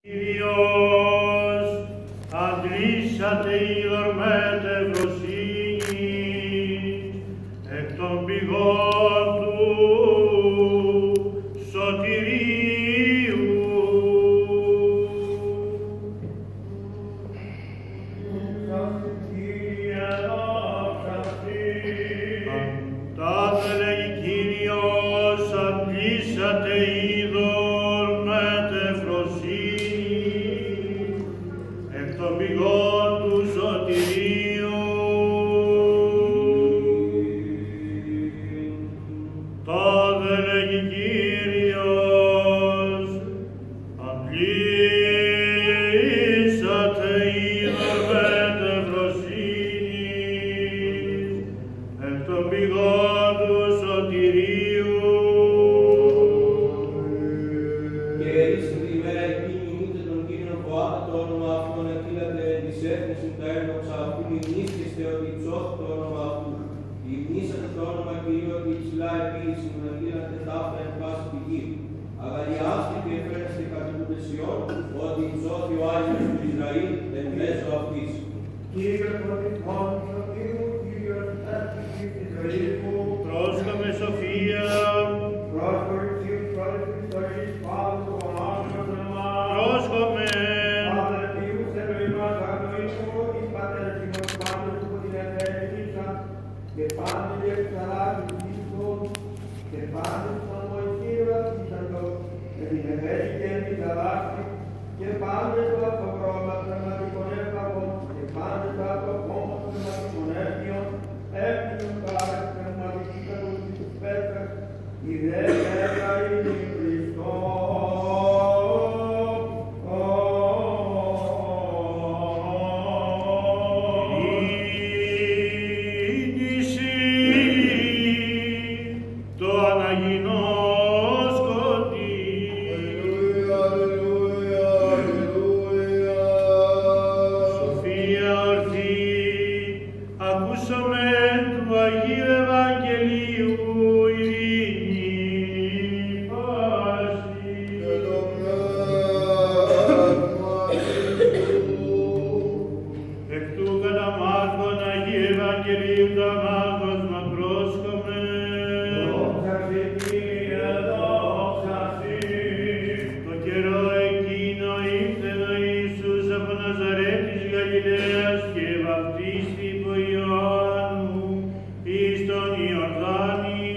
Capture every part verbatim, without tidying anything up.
Κύριος, αντλήσατε είδωρ μετευροσύνης, εκ των πηγών του σωτηρίου. Τάδε λέγει Κύριος, αντλήσατε είδωρ μετευροσύνης, εκ των πηγών του σωτηρίου. Τάδε λέγει Κύριος, αντλήσατε είδωρ μετευροσύνης, εκ των πηγών του σωτηρίου. Και εις την ημέρα εκείνη ούτε τον Κύριον φοάτε το όνομα αυτόν εκείλατε της έθνησης τα ένδοξα αυτού, μνήστηστε ότι υψώθη το όνομα αυτού. Υμνήσατε το όνομα Κυρίου ότι υψηλά επίηση μου εκείλατε ταύτα εν πάση τη γη. Αγαλιάστε και εφέρεστε κατοικούντες Ιών, ότι υψώθη ο Άγιος του Ισραήλ εν μέσω αυτής. Κύριε Πρωθυπουργό του Σωτήρου, Κύριος Εύχης της ζωής μου, Πρόσκαμε Σοφία, πρόσχορη ψήφου πρώτης της ζωής, Παύλου του ονόμας ονομάς. πρόσκαμε, Πάτερ Θεούς Ελοημάς αγνοήσου, εις πατέρες ημών πάντως που την εφέρεσαν, και πάντως διεξαρά της γης και πάντως των Μωυσίου αφήσαντο, και την εφέρει και την δαλάστη, και πάντως το αυτοκρόμα πνευματικών έφαγων, και πάντως το αυτοκόμμα πνευματικών έφυγων, έφυγων πάρες πνευματική κατούση τους πέτρες, η δε έργα είναι ίνηση το αναγινώσκοντι. Σοφία ορθή, ακούσαμε του Αγίου Ευαγγελίου ειρήνη πάση. Εκ του κατά Μάρκον Αγίου Ευαγγελίου τα μάγος μα πρόσκομαι. Το καιρό εκείνο ήρθε ο Ιησούς από Ναζαρέτης Γαλιλαίας και βαπτίστη υπό Ιωάννου εις τον Ιορδάνη.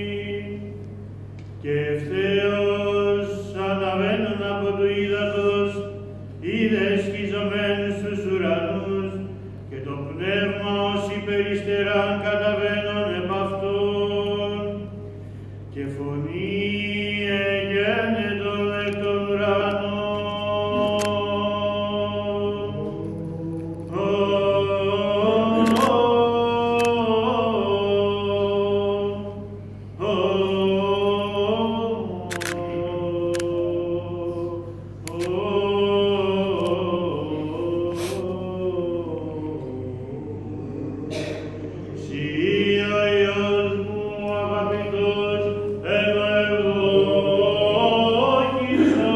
Και ευθέως αναβαίνουν από του ύδατος είδε σκιζωμένους στους ουρανούς και το πνεύμα ως υπεριστεράν καταβαίνον επ' αυτόν και φωνή εγένετο εκ των ουρανών. Συ ο Υιός μου αγαπητός, έλα ευλόγησα.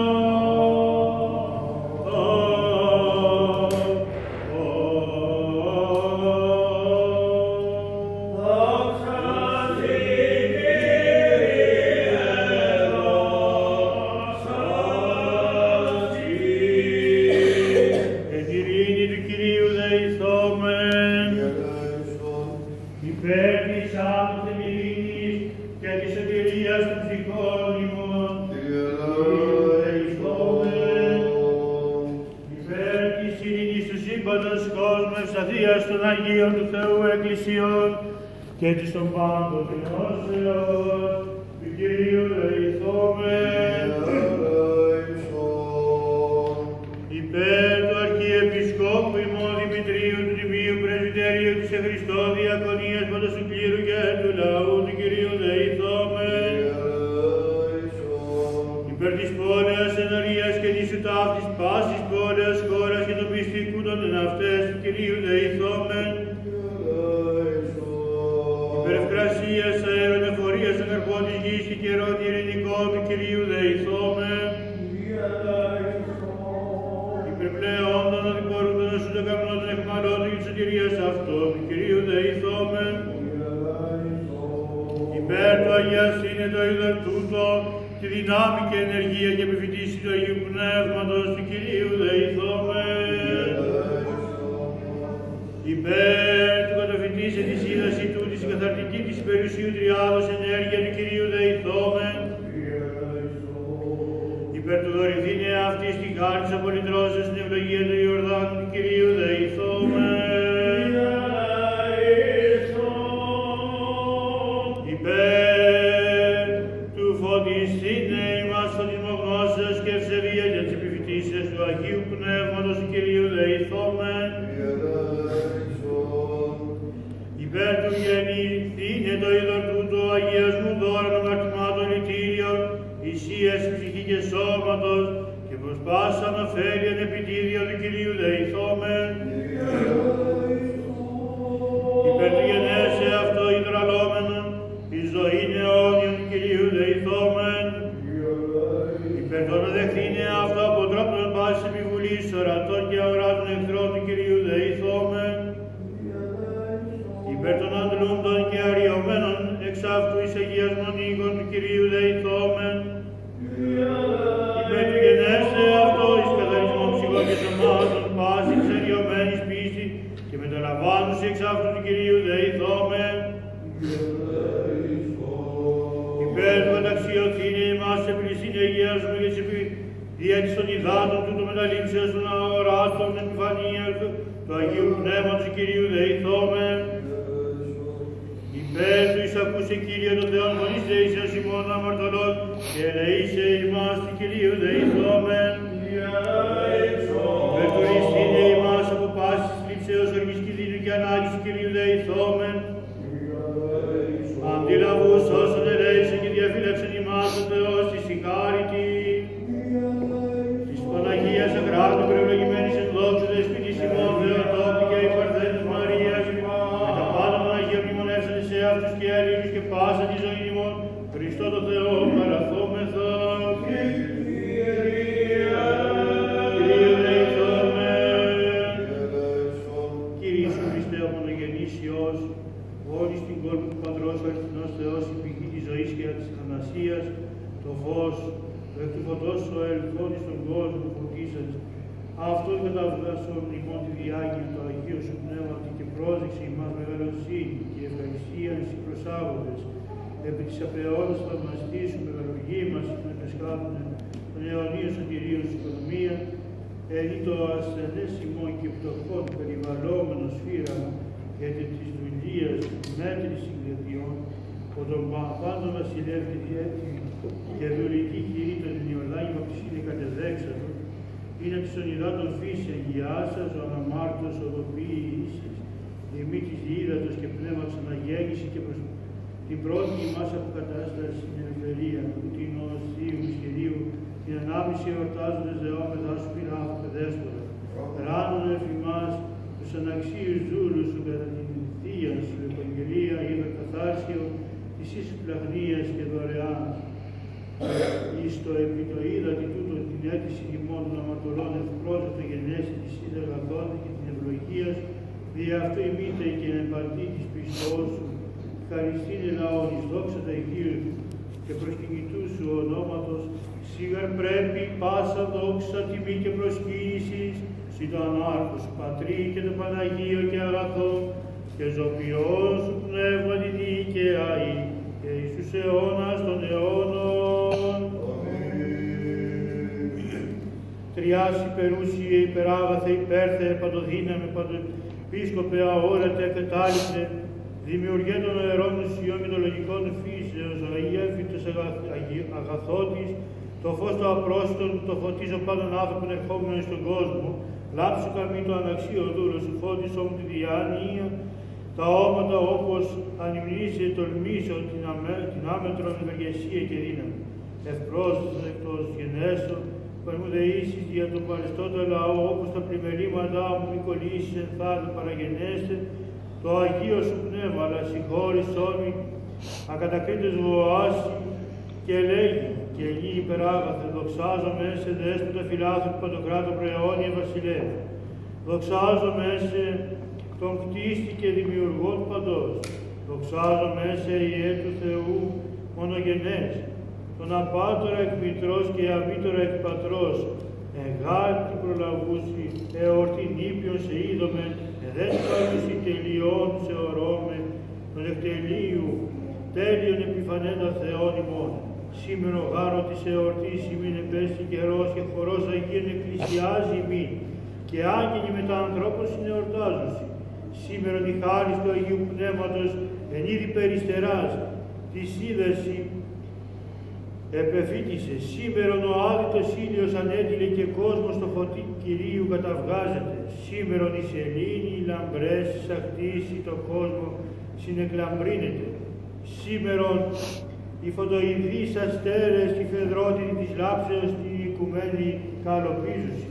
Εν τη ειρήνη του Κυρίου δεηθόμεν, υπέρ της άμεσης ειρήνης και της σωτηρίας των ψυχών ημών, δεηθόμεν. Υπέρ της ειρήνης του σύμπαντος κόσμου ευσταθίας των Αγίων του Θεού Εκκλησιών και της των πάντων γνώσεως του Κυρίου δεηθόμεν. Υπέρ του Αρχιεπισκόπου ημών Δημητρίου του Τιμίου Πρεσβυτερίου της Χριστό Διακονίας πάντως του κλήρου και του λαού του Κυρίου δεηθόμεν. Υπέρ της πόλεας ενορίας και της ταύτης πάσης πόλεας χώρας και των πιστικού των εναυτές του Κυρίου δεηθόμεν. Υπέρ ευκρασίας αέρων εφορίας των καρπών της γης και καιρών ειρηνικών του Κυρίου δεηθόμεν. επιπλέον των αδικορούντων σου των καμνών εχμαλώτων και της σωτηρίας αυτών, του Κυρίου δεηθόμεν. Υπέρ του Αγίας είναι το είδωρ τούτο, τη δυνάμει και ενεργία και επιφυτίση του Αγίου Πνεύματος του Κυρίου δεηθόμεν. Υπέρ του καταφυτίσαι τη σύνταση τούτης η καθαρτική της περιουσίου τριάδος ενέργεια του Κυρίου δεηθόμεν. Υπέρ του δωρηθήνε αυτής τη χάρη της απολυτρώσεως στην ευλογία του Ιορδάνου του Κυρίου δεηθόμεν. Υπέρ του φωτιστήνε ημάς φωτισμό γνώσεως και ευσεβία για τις επιφυτίσεις του Αγίου Πνεύματος του Κυρίου δεηθόμεν. Υπέρ του γεννηθήνε το είδωρ τούτο αγιασμού δώρων αμαρτημάτων λυτήριων, ισίας ψυχή και σώματος, και προς πάσαν ωφέλιαν επιτίδια του Κυρίου δεηθόμεν. Υπέρ του γενέσε αυτό υδραλόμενον, η ζωή αιώνιον του Κυρίου δεηθόμεν. Υπέρ των δεχθήνε αυτό από τρόπον πάσης επιβουλής ορατών και αοράτων εχθρών του Κυρίου δεηθόμεν. Υπέρ των αντλούντων και αριωμένων εξ αυτού εις αγιασμών οίκων του Κυρίου δεηθόμεν. Υπέρ του γενέστε αυτό εις καθαρισμόν ψυχών και σωμάτων πάση της αριωμένης πίστη και μεταλαμβάνουσι εξ αυτού του Κυρίου δεηθόμεν. Υπέρ του καταξιωθήνε ημάς σε πλησίν αγιασμού και σε διέτης των υδάτων τούτο μεταλήψεως των αοράτων επιφανία του Αγίου Πνεύματος του Κυρίου δεηθόμεν. Υπέρ του εις ακούσε Κύριε των Θεών φωνής δεήσεως ημών αμαρτωλών και ελεήσε ημάς του Κυρίου δεηθόμεν. Υπέρ του ρηστήνε ημάς από πάσης λήψεως οργής κινδύνου και ανάγκης του Κυρίου δεηθόμεν. Αντιλαβούς όσων ελέησαν και διαφύλαξαν ημάς ο Θεός της συγχάρητη. Της Παναγίας Ακράτου προευλογημένης εν δόξου δεσποινής ημών Θεοτόκου και η Παρθένης Μαρίας, με τα πάντα των Αγίων μνημονεύσανες σε αυτούς και αλλήλους και πάσα τη ζωή ημών, Χριστό το Θεό παραθόμεθα. Κύριε δεηθόμεν. Κύριε Ιησού Χριστέ ο μονογενής Υιός, όλη στην κόρπη του Πατρός ο αληθινός Θεός, η πηγή της ζωής και της θανασίας, το φως, το εκ του φωτός ο ελθόν εις τον κόσμο φωτίσας. Αυτό καταβγάσον λοιπόν τη διάγεια το Αγίο Σου Πνεύμα και πρόσδειξε ημάς μεγαλοσύνη και ευχαριστία εις οι προσάγοντες, επί της απαιώνας θαυμαστής Σου μεγαλουργή μας με πεσχάθουν των αιωνίων σωτηρίων στην οικονομία, ενή το ασθενές ημών και πτωχών περιβαλλόμενο σφύραμα γιατί της δουλείας μέτρης συγκρατιών, ο τον πάντων βασιλεύει διέτοιμη και δουλική χειρή των Ιορδάνη βαπτισίνη κατεδέξατο, είναι της ονειδάτων φύση αγιάσας, ο αναμάρτητος οδοποίησης, τιμή της ύδατος και πνεύματος αναγέννηση και προς την πρώτη ημάς αποκατάσταση στην ελευθερία, την ως Θείου σχεδίου, την ανάμιση εορτάζοντας δεόμεθα σου πειράχου παιδέσποτα, ράνων εφημάς, τους αναξίους δούλους σου κατά την Θεία σου Ευαγγελία, υπερκαθάρσιο, της ίσης πλαχνίας και δωρεάν. Εις το επιτοίδατη τούτο την αίτηση ημών των αμαρτωλών ευπρόσδεκτο γενέσει της είδα αγαθόνη και την ευλογίας, δι' αυτό ημίτε και εμπαντή της πιστός σου, ευχαριστήνε λαόν εις δόξα τα Αγίου και προσκυνητού σου ονόματος, σίγαρ πρέπει πάσα δόξα, τιμή και προσκύνησης, συ το ανάρχο σου Πατρί και το Παναγίο και αγαθό, και ζωπιός σου πνεύματι δίκαιαη, και εις τους αιώνας των αιώνων. Τριάς υπερούσιε, υπεράγαθε, υπέρθε, παντοδύναμε, παντοεπίσκοπε, αόρατε, κατάληψε, δημιουργέ των αερών ουσιών και των λογικών φύσεως, ο αγιεύητος αγαθότης, το φως το απρόσιτο, το φωτίζω πάντων άνθρωπον ερχόμενων στον κόσμο, λάψου καμί το αναξίο δούλο σου, φώτισό μου τη διάνοια, τα όματα όπως ανυμνήσει, τολμήσω την, αμέ, την άμετρον ευεργεσία και δύναμη. Ευπρόσδεκτος γενέσω, που μου δεήσεις για τον παρεστόντα λαό, όπως τα πλημελήματά μου μη κολλήσεις εν θάρρου παραγενέστε, το Αγίο σου Πνεύμα, αλλά συγχώρησόν μη, ακατακρίτως βοάσει, και λέγει, και Αγγελοί υπεράγαθε, δοξάζομαι σε δέσποτα φιλάθρου Παντοκράτο προαιώνια βασιλεύ. Δοξάζομαι σε τον κτίστη και δημιουργόν παντός. Δοξάζομαι σε Ιε του Θεού μονογενές, τον απάτορα εκ μητρός και αμήτωρα εκ πατρός, εγάλτη προλαβούσι, εορτήν ήπιον σε είδομε, εδέσπαρουσι τελειών σε ορώμε, τον εκτελείου, τέλειον επιφανέντα Θεόν ημών. Σήμερο γάρο της εορτής ημίν επέστη καιρός και χορός Αγίων εκκλησιάζει ημίν, και άγγελοι με τα ανθρώπων συνεορτάζουσι. Σήμερον η χάρις του Αγίου Πνεύματος εν είδη περιστεράς, τη σίδεση επεφύτησε. Σήμερον ο άδειτος ήλιος ανέτειλε και κόσμος το φωτί Κυρίου καταβγάζεται. Σήμερον η σελήνη, οι λαμπρές, σαχτίσει το κόσμο συνεκλαμπρύνεται. Σήμερον οι φωτοειδείς αστέρες, τη φεδρότητα της λάψεως, την οικουμένη καλοπίζουση.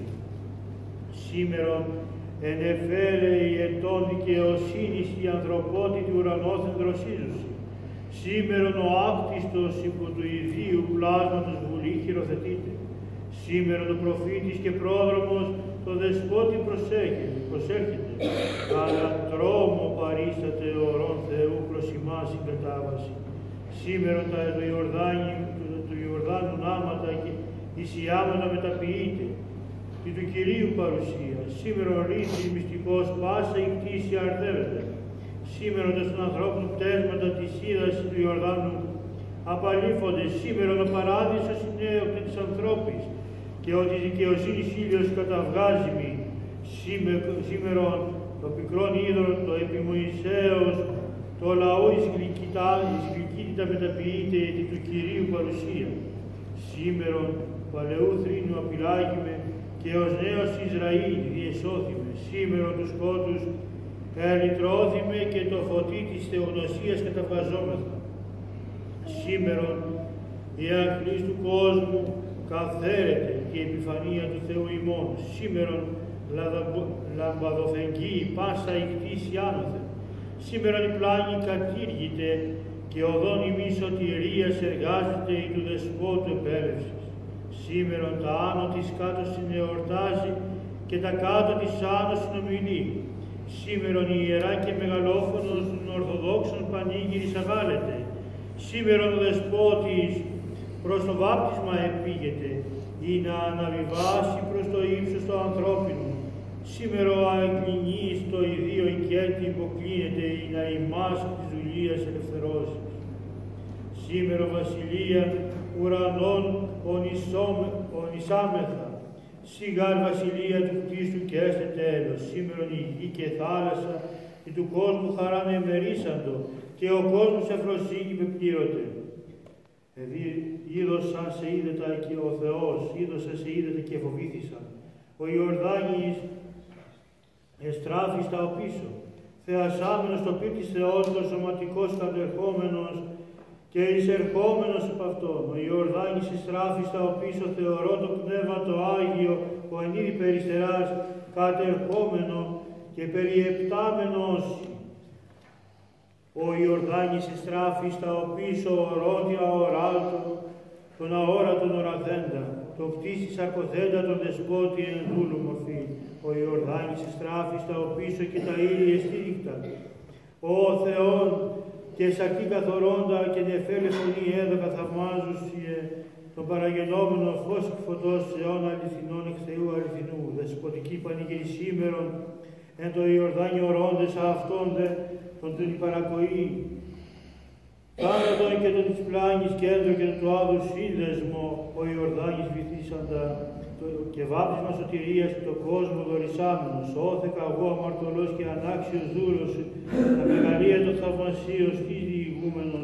Σήμερον εν εφέλεη ετών δικαιοσύνης η ανθρωπότητη ουρανόθεν δροσίζουση. Σήμερον ο άκτιστος υπό του ιδίου πλάσματος βουλή χειροθετείται. Σήμερον ο προφήτης και πρόδρομος το δεσπότη προσέχεται, προσέρχεται. Αλλά τρόμο παρίσταται ορών Θεού προς ημάς η κατάβαση. Σήμερον τα του Ιορδάνη, του Ιορδάνου νάματα και ισιάματα μεταποιείται. Και του Κυρίου παρουσία. Σήμερον ρίζει μυστικός πάσα η κτήση αρδεύεται. Σήμερον των ανθρώπων πτέσματα της είδας του Ιορδάνου απαλήφονται. Σήμερον ο παράδεισος είναι όπτε της ανθρώπης και ότι η δικαιοσύνης ήλιος καταβγάζει μη. Σήμερον το πικρόν είδωρο το επί Μωυσέως το λαό εις γλυκύτητα μεταποιείται και του Κυρίου παρουσία. Σήμερον παλαιού θρήνου απειλάγημε και ως νέος Ισραήλ διεσώθημε. Σήμερον τους σκότους ελυτρώθημε και το φωτί της θεογνωσίας καταβγαζόμεθα. Σήμερον η αγκλής του κόσμου καθαίρεται και η επιφανία του Θεού ημών. Σήμερον λαμπαδοθεγγεί πάσα η κτήση άνωθεν. Σήμερον η πλάνη κατήργηται και οδόν ημί σωτηρίας εργάζεται η του δεσπότου επέλευσης. Σήμερον τα άνω της κάτω συνεορτάζει και τα κάτω της άνω συνομιλεί. Σήμερον η ιερά και μεγαλόφωνος των Ορθοδόξων πανήγυρης αγάλεται. Σήμερον ο δεσπότης προς το βάπτισμα επήγεται ή να αναβιβάσει προς το ύψος το ανθρώπινο. Σήμερο αγκλινής το ιδίο οικέτη υποκλίνεται ή να ημάς της δουλείας ελευθερώσει. Σήμερο βασιλεία ουρανών ονισάμεθα, σιγάρ βασιλεία του κτίστου και έστε τέλος. Σήμερον η γη και θάλασσα και του κόσμου χαράν εμερίσαντο και ο κόσμος εφροσύνη με πλήρωτε. Δηλαδή είδωσαν σε είδετα και ο Θεός, είδωσα σε είδετα και φοβήθησαν. Ο Ιορδάνης εστράφη στα οπίσω, θεασάμενος το πίπ της Θεότητος σωματικός κατερχόμενος και εισερχόμενος από αυτόν. Ο Ιορδάνης εστράφη στα οπίσω, θεωρώ το πνεύμα το Άγιο, ο εν είδη περιστεράς κατερχόμενο και περιεπτάμενος. Ο Ιορδάνης εστράφη στα οπίσω, ορόντια οράλτο, τον αόρατον οραθέντα, το κτίσις ακοθέντα τον δεσπότη εν δούλου μορφή. Ο Ιορδάνης εστράφη στα οπίσω και τα ήλια στήρικτα. Ο Θεόν και σακή καθορώντα και νεφέλε φωνή έδωκα θαυμάζουσιε, τον παραγενόμενο φως εκ φωτός αιών αληθινών εκ Θεού αληθινού. Δεσποτική πανηγύρι σήμερον, εν το Ιορδάνιο ορόντες αυτόν δε, τον την παρακοή. Θάνατον και τον της πλάνης κέντρο και του άδου σύνδεσμο, ο Ιορδάνης βυθίσαντα και βάπτισμα σωτηρίας και το κόσμο δωρησάμενος. Όθεκα εγώ αμαρτωλός και ανάξιος δούλος, τα μεγαλεία των θαυμασίων τι διηγούμενος,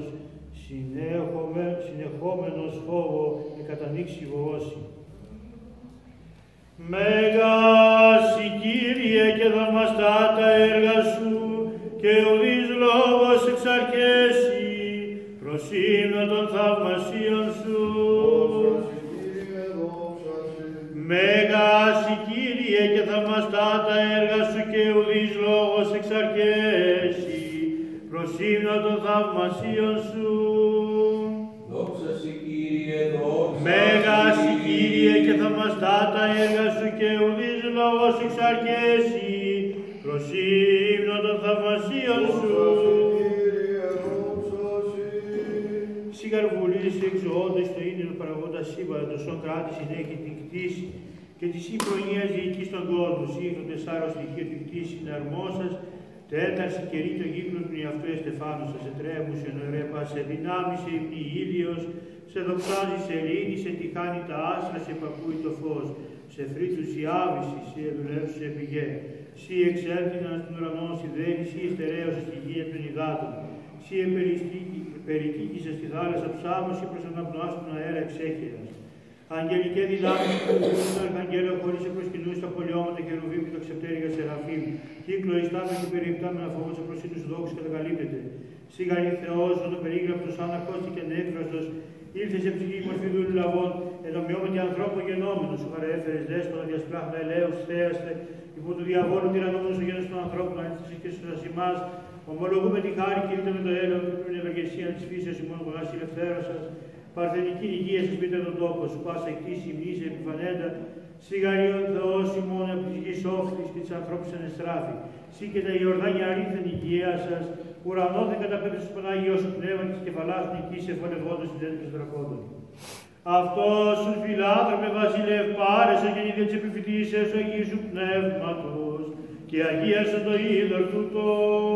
συνεχόμενος φόβο και κατανοίξει βόση. Μέγας η Κύριε και θαυμαστά τα έργα σου και ουδής λόγος εξαρκέσει προσύμνα των θαυμασίων σου. Μέγας η Κύριε και θαυμαστά τα έργα σου και ουδής λόγος εξαρκέσει προσύμνα των θαυμασίων σου. Δόξα σε Κύριε, δόξα σου και ουδής λαός εξαρκέσει, προς ύμνο των θαυμασίων σου. Σιγαρβουλής εξωόντες το ίδιο παραγόντα σύμπαντα, το σον κράτη συνέχει την κτήση και τη συμφωνία διοικεί στον κόσμο. Σύγχρονο τεσσάρων στοιχείο την κτήση είναι αρμόσας, τέταρση καιρή το γύκλο του εαυτού εστεφάνου σας, ετρέμους, ενωρέπα, σε δυνάμει, σε υμνή ήλιος, σε δοξάζει, σε ειρήνη, σε τυχάνει τα άστρα, σε πακούει το φως, σε φρύτους η άβηση, σε δουλεύει, σε πηγέ. Σύ εξέλθυναν στον ουρανό, σιδέρη, σύ εστερέωσε στη γη των υδάτων. Σύ περικύκησε στη θάλασσα ψάμωση, προς αναπνοά στον αέρα εξέχειρας. Αγγελικέ δυνάμει που βγουν το Αρχαγγέλο χωρίς προσκυνούν στα πολιώματα και ρουβίμ και το ξεπτέρυγα σεραφείμ. Κύκλο ιστάμε και περιεπτάμενα φόβος απροσύνους δόξους καταλαλείπτεται. Σιγαρή Θεός, όταν περίγραπτος σαν ακούστηκε ανέκφραστος, ήρθε σε ψυχή μορφή δούλου λαβών, ενομοιώματι ανθρώπου γενόμενος. Σου παρέφερες δέστονα διασπράχνα ελέους, θέαστε, υπό του διαβόλου τυραννόμενος ο γένος των ανθρώπων, αντίστοιχες και στους ασημάς. Ομολογούμε τη χάρη και είτε με το έλεο και την ευεργεσία της φύσεως ημών γονάς ηλευθέρωσας. Παρθενική υγεία σας πείτε τον τόπο σου, πάσα εκτίση μνήση επιφανέντα. Σιγαρίων Θεός ημών από της γης όφθης και της ανθρώπους ανεστράφη. Σύ και τα Ιορδάνια αρήθεν υγεία σας, ουρανόθεν καταπέπτες του Πανάγιός σου πνεύμα και της κεφαλάς νικής εφωνευόντος της έντυπης δρακόντων. Αυτός σου φιλάνθρωπε βασιλεύ πάρεσαι και νίδια της επιφυτήσεως του Αγίου σου Πνεύματος και αγίασε το είδωρ τούτο.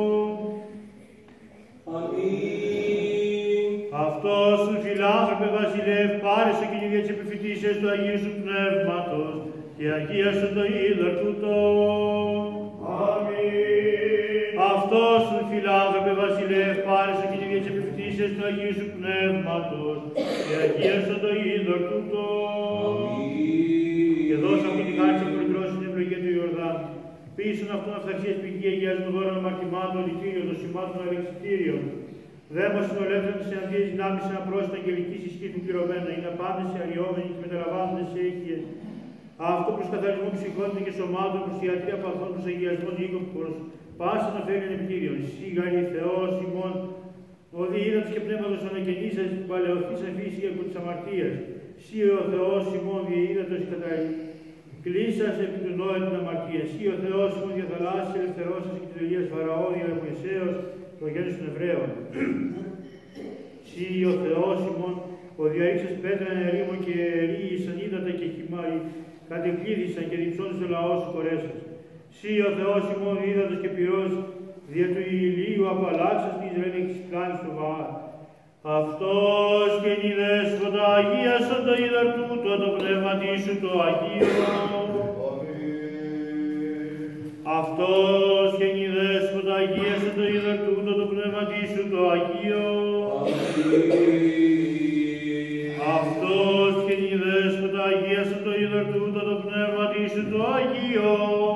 Αμήν. Αυτός σου φιλάνθρωπε βασιλεύ πάρεσαι και νίδια της επιφυτήσεως του Αγίου σου Πνεύματος και αγίασε το είδωρ τούτο. Αμήν. Αυτός σου φιλάνθρωπε βασιλεύ πάρεσαι και νίδια της επιφυτήσεως του Αγίου σου Πνεύματος και αγίασε το είδωρ τούτο. Και δώσε αυτή τη χάρη που λυτρώσει την ευλογία του Ιορδάνου. Πείσουν αυτόν αυταξίες πηγή αγιασμού δώρων αμαρτημάτων, λυτήριων, των σημάτων αλεξιτήριων. Δέμος είναι ο ελεύθερος σε αντίες δυνάμεις σε ένα πρόσθετο αγγελικής ισχύς του πληρωμένο. Είναι πάντες σε αριόμενοι και μεταλαμβάνονται σε ήχιες. Αυτό προς καθαρισμό ψυχών και σωμάτων, προς ιατρία παθών, προς αγιασμών οίκων, προς πάσα να φέρει ενεπτήριον. Σίγαρη Θεός ημών, ο διείδατος και πνεύματος ανακαινήσας, την παλαιοθής αφήση από της αμαρτίας. Σύ ο Θεός ημών διείδατος κλείσας επί του νόη την αμαρτία. Σύ ο Θεός ημών διαθαλάσσης ελευθερώσας και της δουλείας Φαραώδια Μωυσέως, το γένος των Εβραίων. Σύ ο Θεός ημών, ο διαρρήξας πέτρα ερήμων και ερήγησαν ύδατα και χυμάρι, κατεκλείδησαν και διψώντας το λαό σου χωρέσας. Σύ ο Θεός ημών ύδατος και πυρός, δια του ηλίου απαλλάξας την Ισραήλ και της πλάνης του Βαά. Αυτός και νη δέσποτα αγίασον το είδωρ τούτο, το πνεύματί σου το Αγίο. Αυτός και νη δέσποτα αγίασον το είδωρ τούτο, το πνεύματί σου το Αγίο. Αυτός και νη δέσποτα αγίασον το είδωρ τούτο, το πνεύματί σου το Αγίο.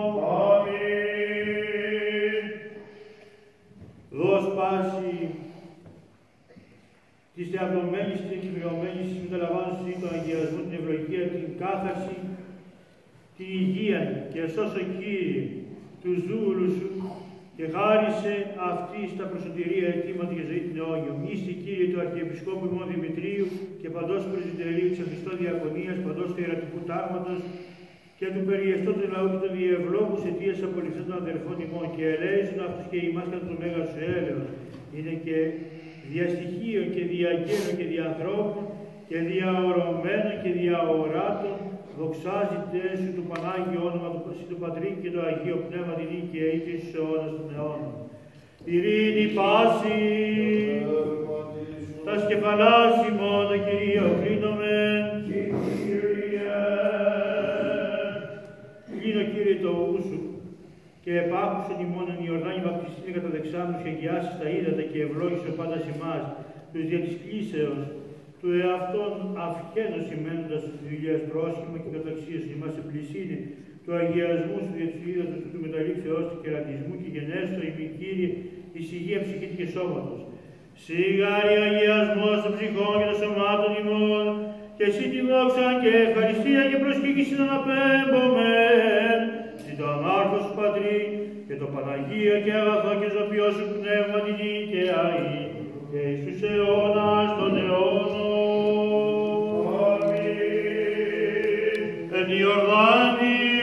Αμήν. Δώσ' πάση της θεαπτωμένης και εκπληρωμένης της μεταλαμβάνωσης ή τον αγιασμό, την ευλογία, την κάθαρση, την υγεία και σώσο Κύριε τους δούλους σου και χάρισε αυτή στα προσωτηρία αιτήματα και ζωή την αιώνιο. Μίστη Κύριε του Αρχιεπισκόπου ημών Δημητρίου και παντός Πρεσβυτερίου της Χριστός Διακονίας, παντός του Ιερατικού Τάγματος και του περιεστώ του λαού και των διευλόγους αιτίας απολυφθών των αδελφών ημών και ελέησον αυτούς και ημάς κατά το μέγα σου έλεος. Είναι και διαστοιχείων και διαγγέλων και διανθρώπων και διαορωμένων και διαοράτων, δοξάζεται σου το Πανάγιο όνομα του, του Πατρί και το Αγίο Πνεύμα την νίκαια ή και στους αιώνας των αιώνων. Ειρήνη πάση, τα σκεφαλάς ημών, το Κυρίο κλείνομεν. Κλείνω Κύριε το ου σου και επάκουσον ημών εν Ιορδάνη βαπτιστήνε κατά δεξάμενους και αγιάσεις τα ύδατα και ευλόγησε πάντα ημάς, τους δια της κλίσεως, του εαυτόν αυχένος σημαίνοντας της δουλειάς πρόσχημα και καταξίως ημάς επλησύνη, του αγιασμού σου δια της ύδατος του μεταλλήλ Θεός του κερατισμού και γενέστο ημί Κύριε, εις υγεία ψυχή και σώματος. Σιγάρι αγιασμός των ψυχών και των σωμάτων ημών, και εσύ τη δόξα και ευχαριστία και προσκύκηση να αναπέμπομεν, συν το ανάρχο σου Πατρί, και το Παναγία και αγαθό και ζωπιό σου πνεύμα την νίκαια ή, και εις τους αιώνας των αιώνων. Αμήν. Εν Ιορδάνη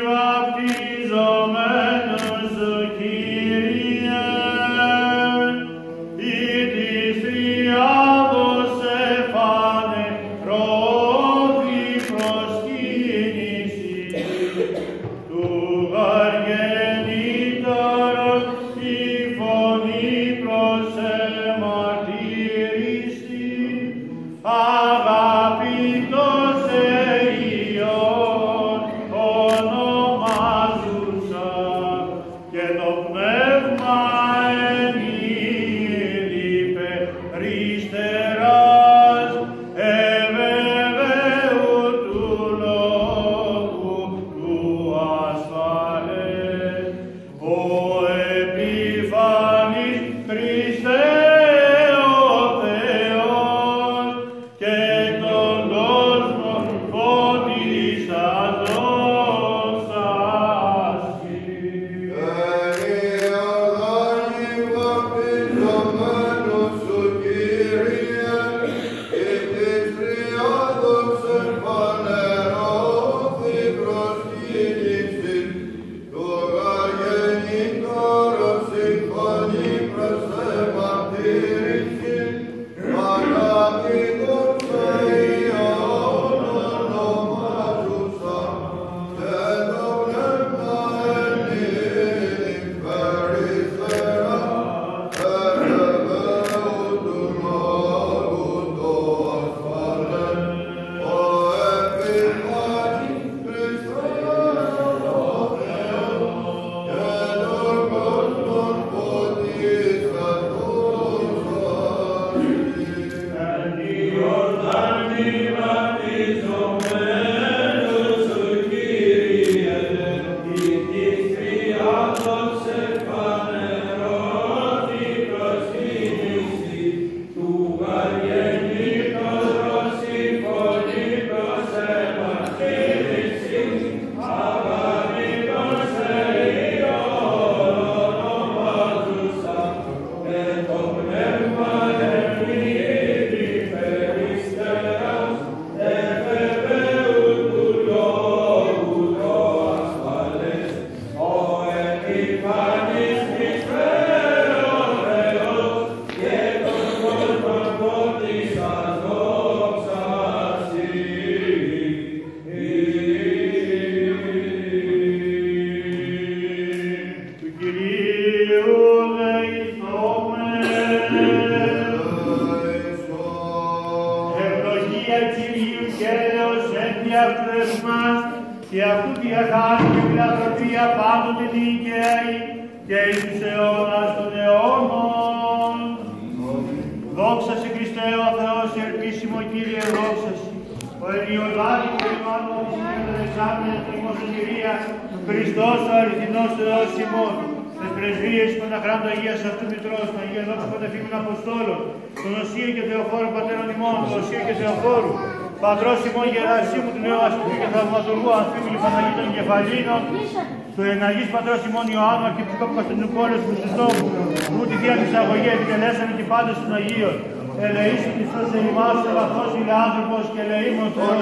και φιλανθρωπία πάντοτε δίκαιη και εις τους αιώνας των αιώνων. Δόξα σε Χριστέ ο Θεός, ελπίσιμο Κύριε, δόξα σε. Ο Ελιολάδης και ο Άννος της Αλεξάνδρας του Μοσοκυρία, Χριστός ο αληθινός Θεός ημών, τις πρεσβείες των αχράντων Αγίας αυτού Μητρός, των Αγίων Δόξων Πατεφήμων Αποστόλων, τον Οσία και Θεοφόρο Πατέρων ημών, τον Οσία και Θεοφόρου, Πατρός ημών Γερασίμου του Νέου Ασκού και Θαυματουργού Αμφίμηλου Παναγίτων Κεφαλίνων, του Εναγής Πατρός ημών Ιωάννου Αρχιεπισκόπου Κωνσταντινούπολης του Χριστόφου, που τη Θεία Μισαγωγή επιτελέσαμε και πάντες των Αγίων. Ελεήσου Χριστός εμάς, ελαθός φιλάνθρωπος και ελεήμων Θεός.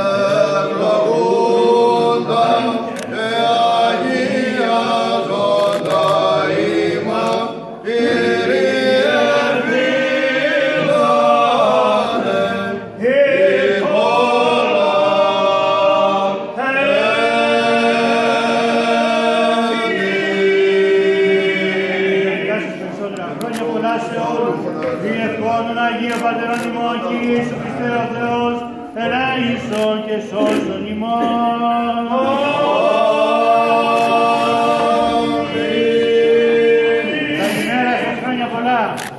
Ευλογούντα και αγίαζοντα ημάς, Κύριε φύλανε, η χώρα Γεια σας περισσότερα χρόνια πολλά σε όλους. Διευκόνων Αγία Πατερών ημών, Κύριε Ιησού Χριστέ ο Θεός, ελέησον και σώσον ημών. Καλημέρα σας, χρόνια πολλά.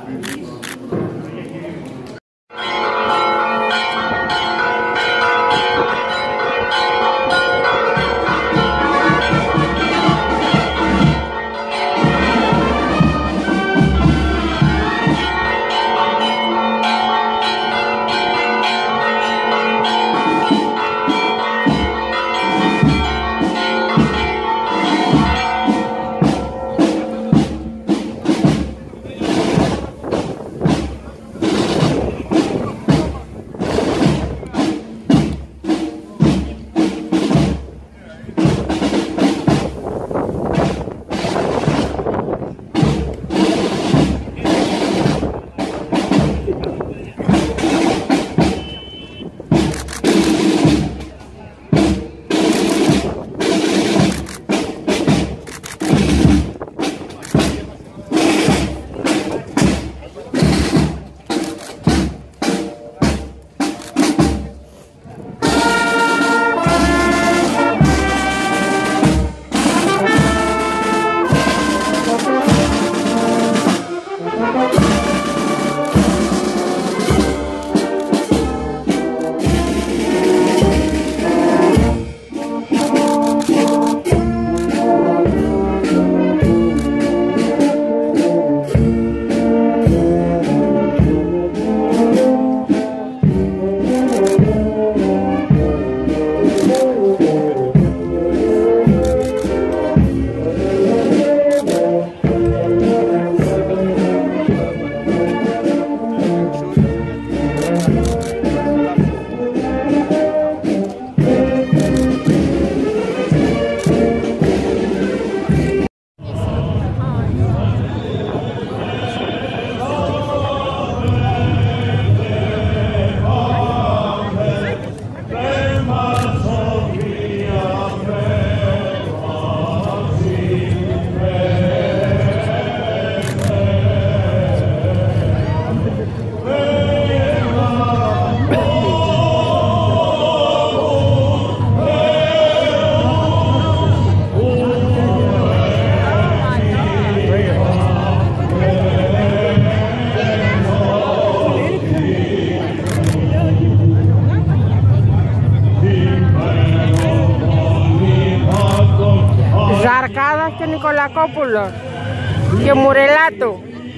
Ζαρκάδας και Νικολακόπουλος και Μουρελάτου.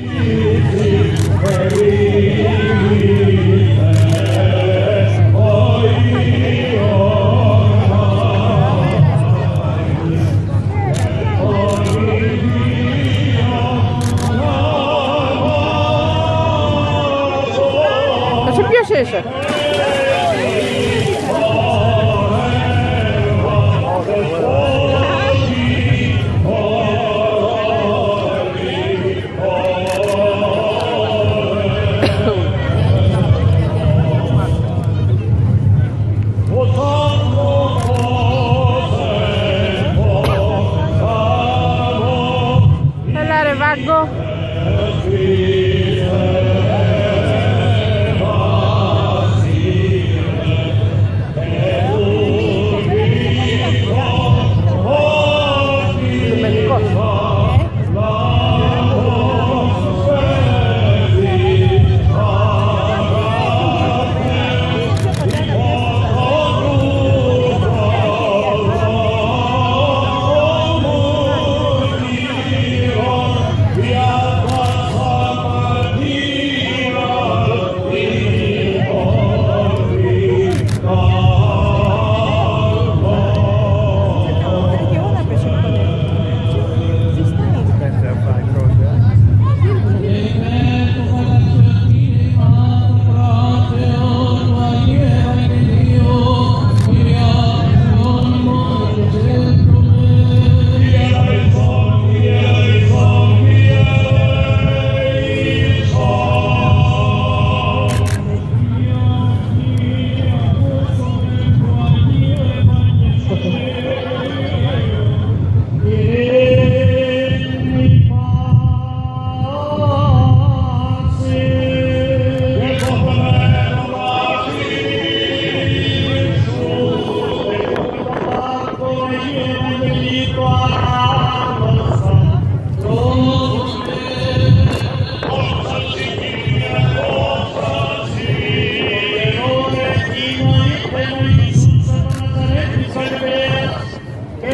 Εσύ ποιος είσαι? Έλα ρε Βάγκο. Oh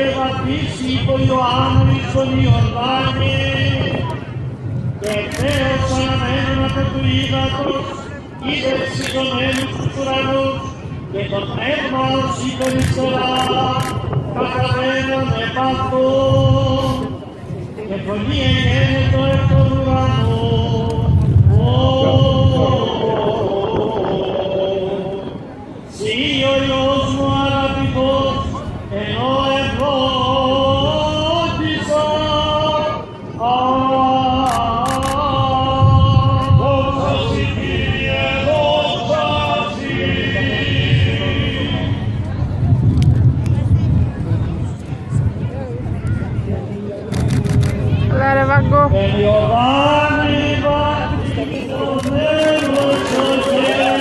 βαπτίσει υπό Ιωάννου εις τον Ιορδάνη, και Θεός αναμένων από του ύδατος, είδε σηκωμένους τους ουρανούς, και το πνεύμα ως υπερυψηλά, καταβαίνον επ' αυτόν, και φωνή εγένετο εκ των ουρανών. Συ ο Υιός μου αγαπητός, ενώ ευλόγησα. Δόξα σοι Κύριε, δόξα σοι. Έλα ρε Βάγκο. Εν Ιωάννη βαπτισμένος ο Κύριε.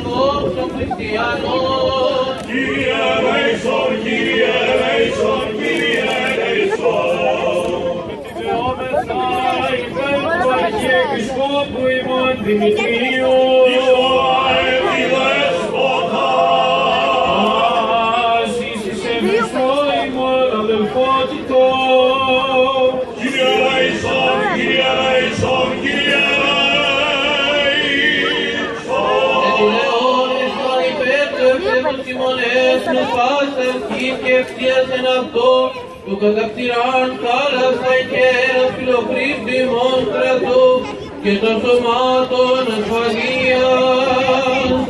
Kyrie eleison, Kyrie eleison, Kyrie Δημητρίου, ζήσεις εμείς μόνιμον αδελφότητο. Κύριε Λαϊσόν, Κύριε Λαϊσόν, Κύριε και ευθείας εν αυτό, του κατακτηράν χάρας τα οικέρας φιλοχρήστημον κρατού και των σωμάτων ασφαλείας.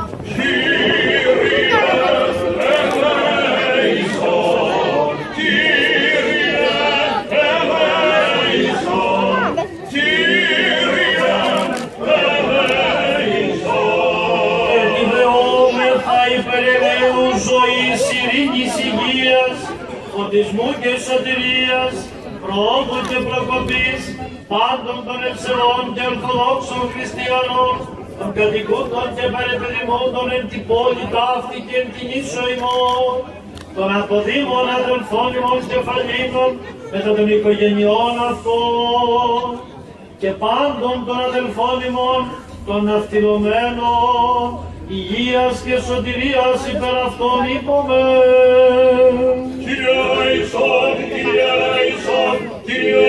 Φωτισμού και σωτηρίας, πρόοδου και προκοπής, πάντων των ευσεβών και ορθοδόξων χριστιανών, των κατοικούντων και παρεπιδημούντων εν την πόλη ταύτη και εν την ίσο ημών, των αποδήμων αδελφών ημών κεφαλήνων, μετά των οικογενειών αυτών, και πάντων των αδελφών ημών, των ναυτιλωμένων, υγείας και σωτηρίας υπέρ αυτών είπομεν. Κύριε Λαϊσόν, Κύριε Λαϊσόν, Κύριε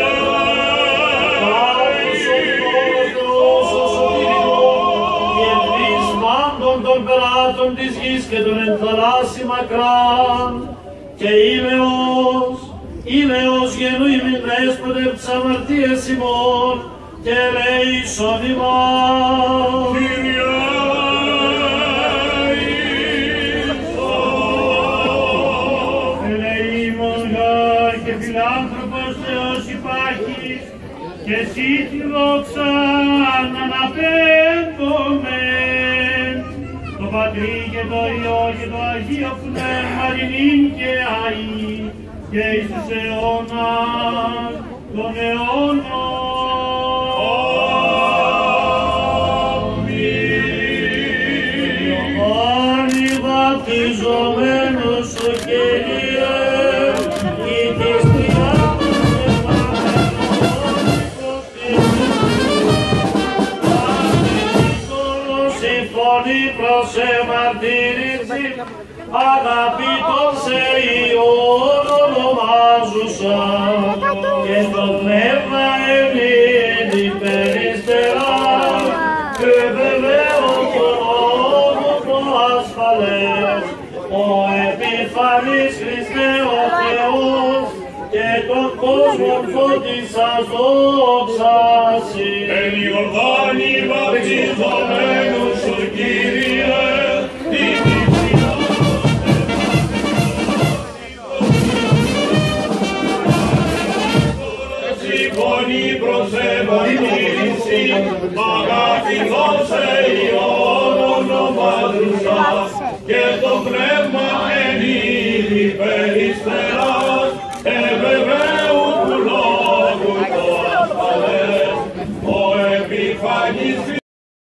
των περάτων της γης και των ενθαλάσσι μακράν, και ήλαιος, ήλαιος γενού ημιν δέσποτε της αμαρτίας ημών, και ελέησον ημάς. Κύριε ελεήμων γάρ και φιλάνθρωπος Θεός υπάρχεις, και εσύ τη δόξα αναπέμπομεν, το Πατρί και το Υιό και το Αγίο Πνεύμα νυν και αΐ και εις τους αιώνας των αιώνων. Αμήν. Ιωάννη βαπτιζομένος ο Κύριε, ή της Τριάδος συμφωνεί προς εμαρτύρηση, αγαπητός σε Υιόν ονομάζουσα, και το πνεύμα ενίδη περιστερά, και βεβαίω το νόμο το ασφαλές, ο επιφανής Χριστέ ο Θεός, και τον κόσμο φώτισας δόξασι. Εν Ιορδάνη βαπτιζομένος ο Κύριε, συμφωνεί προς εμαρτύρηση, αγαπητός σε Υιόν ονομάζουσας, και το πνεύμα εν είδη περιστεράς, ευεβαίου του λόγου το ασφαλές, ο επιφανής